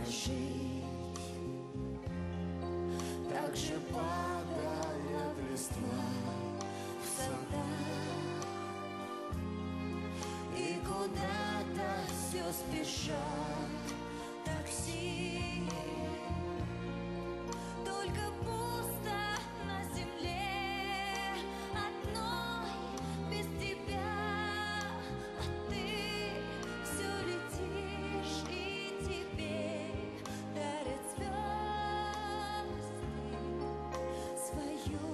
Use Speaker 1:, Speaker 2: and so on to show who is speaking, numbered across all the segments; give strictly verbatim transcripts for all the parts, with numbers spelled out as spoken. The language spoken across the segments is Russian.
Speaker 1: жить. Так же падает листва в садах, и куда-то все спешат такси. Только пусто на земле одной без тебя, а ты все летишь, и тебе дарят звезды свою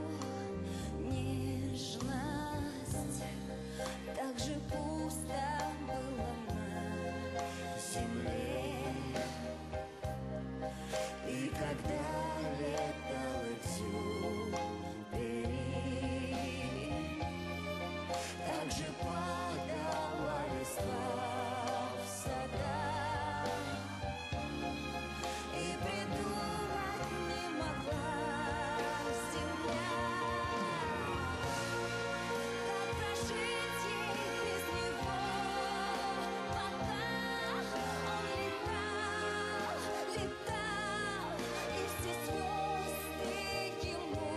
Speaker 1: нежность. Так же пусто было на земле, и когда летал Экзюпери, так же падала листва в садах, и придумать не могла земля, как прожить ей без него, пока он летал, летал, и все звезды ему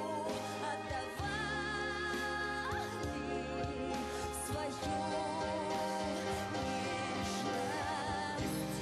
Speaker 1: отдавали свою нежность.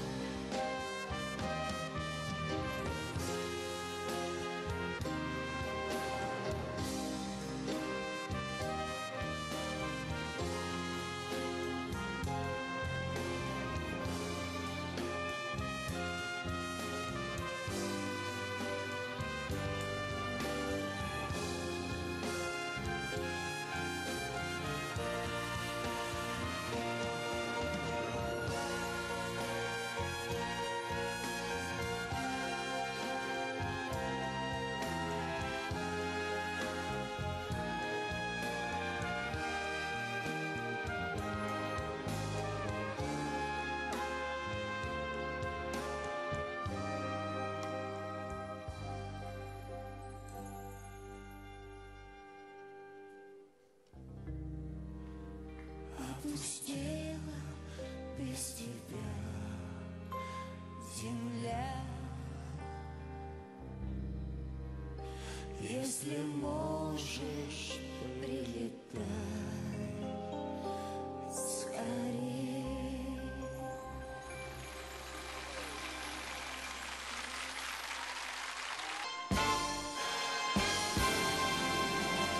Speaker 1: Опустела без тебя земля. Если можешь,